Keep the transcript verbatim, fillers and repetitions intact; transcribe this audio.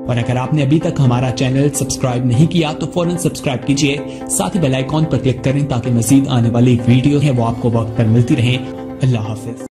और अगर आपने अभी तक हमारा चैनल सब्सक्राइब नहीं किया तो फौरन सब्सक्राइब कीजिए, साथ ही बेल आइकॉन पर क्लिक करें ताकि मजीद आने वाली वीडियो है वो आपको वक्त पर मिलती रहे। अल्लाह हाफिज।